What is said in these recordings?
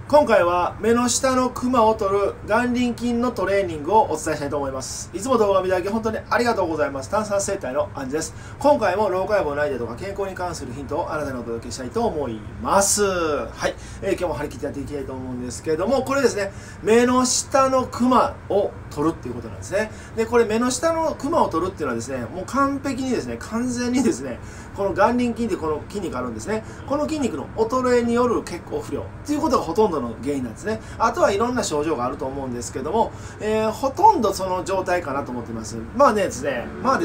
今回は目の下のクマを取る眼輪筋のトレーニングをお伝えしたいと思います。いつも動画見ていただき本当にありがとうございます。炭酸生態のアンジです。今回も老化予防のアイデアとか健康に関するヒントをあなたにお届けしたいと思います。はい、今日も張り切ってやっていきたいと思うんですけれども、これですね、目の下のクマを取るっていうことなんですね。で、これ目の下のクマを取るっていうのはですね、もう完璧にですね、完全にですね、この眼輪筋ってこの筋肉あるんですね。この筋肉の衰えによる血行不良っていうことがほとんどの原因なんですね。あとはいろんな症状があると思うんですけども、ほとんどその状態かなと思っています。まあですね、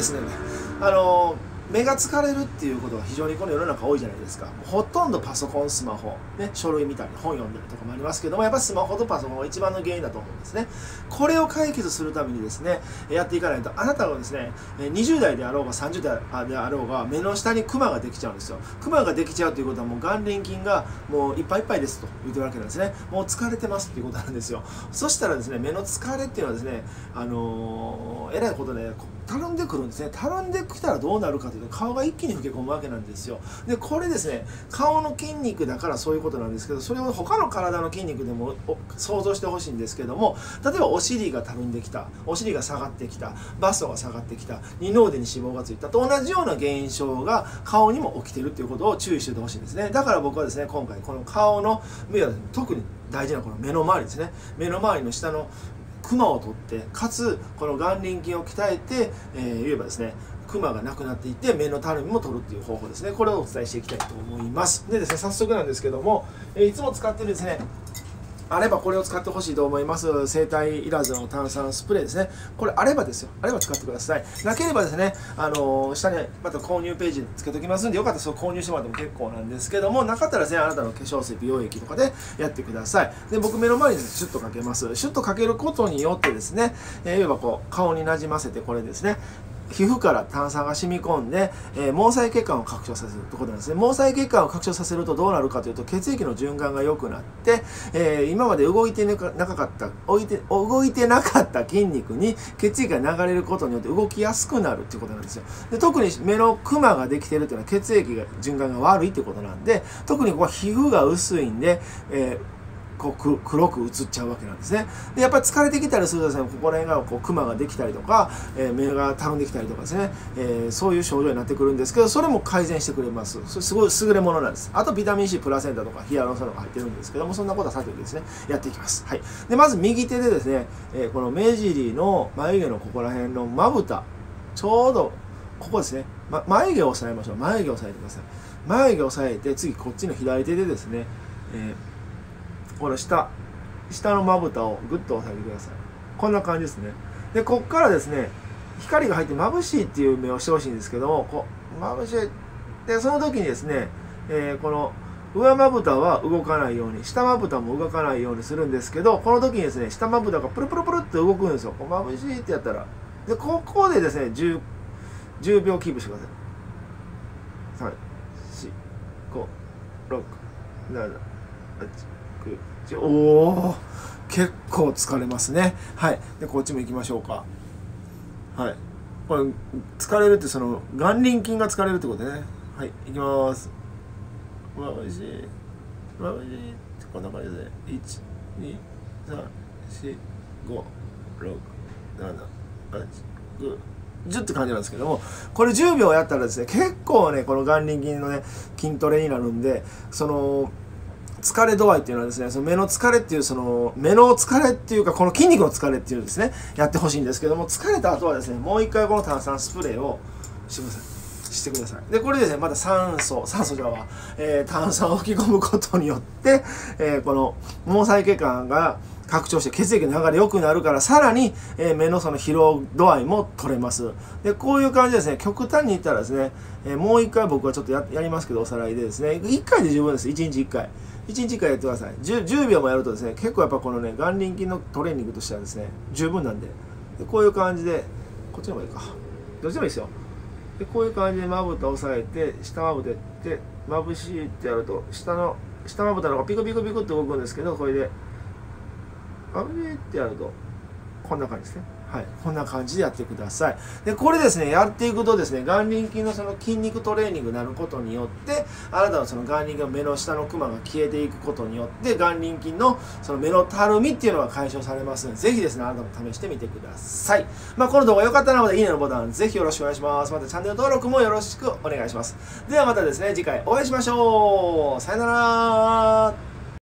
目が疲れるっていうことが非常にこの世の中多いじゃないですか。ほとんどパソコン、スマホ、ね、書類見たり本読んだりとかもありますけども、やっぱりスマホとパソコンが一番の原因だと思うんですね。これを解決するためにですね、やっていかないと、あなたがですね、20代であろうが30代であろうが、目の下にクマができちゃうんですよ。クマができちゃうということは、もう眼輪筋がもういっぱいいっぱいですと言ってるわけなんですね。もう疲れてますっていうことなんですよ。そしたらですね、目の疲れっていうのはですね、えらいことで、たるんでくるんですね。たるんできたらどうなるかというと、顔が一気に老け込むわけなんですよ。で、これですね、顔の筋肉だからそういうことなんですけど、それを他の体の筋肉でも想像してほしいんですけども、例えばお尻がたるんできた、お尻が下がってきた、バストが下がってきた、二の腕に脂肪がついたと同じような現象が顔にも起きているということを注意しておいてほしいんですね。だから僕はですね、今回この顔の目は特に大事なこの目の周りですね。目の周りの下のクマを取って、かつこの眼輪筋を鍛えて、言えばですね、クマがなくなっていって目のたるみも取るっていう方法ですね。これをお伝えしていきたいと思います。でですね、早速なんですけども、いつも使ってるですね、あればこれを使ってほしいと思います。生体いらずの炭酸スプレーですね。これあればですよ。あれば使ってください。なければですね、下にまた購入ページつけときますんで、よかったらそう購入してもらっても結構なんですけども、なかったらですね、あなたの化粧水、美容液とかでやってください。で、僕目の前にシュッとかけます。シュッとかけることによってですね、いわばこう、顔になじませて、これですね、皮膚から炭酸が染み込んで、毛細血管を拡張させるということなんですね。毛細血管を拡張させるとどうなるかというと、血液の循環が良くなって、今まで動いてなかった筋肉に血液が流れることによって動きやすくなるということなんですよ。で、特に目のクマができているというのは血液が循環が悪いということなんで、特にここは皮膚が薄いんで、こう黒く映っちゃうわけなんですね。で、やっぱり疲れてきたりするとですね、ここら辺がこうクマができたりとか、目がたるんできたりとかですね、そういう症状になってくるんですけど、それも改善してくれます。それすごい優れものなんです。あとビタミン C プラセンタとかヒアルロン酸とか入ってるんですけども、そんなことはさておきですね、やっていきます。はい。で、まず右手でですね、この目尻の眉毛のここら辺のまぶた、ちょうどここですね、眉毛を押さえましょう。眉毛を押さえてください。眉毛を押さえて、次こっちの左手でですね、この下のまぶたをグッと押さえてください。こんな感じですね。で、こっからですね、光が入って眩しいっていう目をしてほしいんですけども、こう、眩しい。で、その時にですね、この上まぶたは動かないように、下まぶたも動かないようにするんですけど、この時にですね、下まぶたがプルプルプルって動くんですよ。こう眩しいってやったら。で、ここでですね、10秒キープしてください。3、4、5、6、7、8、おお、結構疲れますね。はい。で、こっちも行きましょうか。はい。これ、疲れるってその、眼輪筋が疲れるってことね。はい。行きます。眩しい。眩しい。こんな感じで。1、2、3、4、5、6、7、8、9、10って感じなんですけども、これ10秒やったらですね、結構ね、この眼輪筋のね、筋トレになるんで、その、疲れ度合いっていうのはですね、その目の疲れっていう、その目の疲れっていうか、この筋肉の疲れっていうですね、やってほしいんですけども、疲れた後はですね、もう一回この炭酸スプレーをしてください。で、これですね、また炭酸を吹き込むことによって、この毛細血管が拡張して血液の流れ良くなるから、さらに、目のその疲労度合いも取れます。で、こういう感じですね、極端に言ったらですね、もう一回僕はちょっとやりますけど、おさらいでですね、1回で十分です。1日1回。1日1回やってください。10秒もやるとですね、結構やっぱこのね、眼輪筋のトレーニングとしてはですね、十分なんで、こういう感じで、こっちの方がいいか。どっちでもいいですよ。で、こういう感じでまぶたを押さえて、下まぶたって眩しいってやると、下まぶたの方がピクピクピクって動くんですけど、これで、眩しいってやると、こんな感じですね。 はい、こんな感じでやってください。で、これですね、やっていくとですね、眼輪筋のその筋肉トレーニングになることによって、あなたのその眼輪筋の目の下のクマが消えていくことによって、眼輪筋のその目のたるみっていうのが解消されますので、ぜひですね、あなたも試してみてください。この動画良かったので、いいねのボタン、ぜひよろしくお願いします。またチャンネル登録もよろしくお願いします。ではまたですね、次回お会いしましょう。さよなら。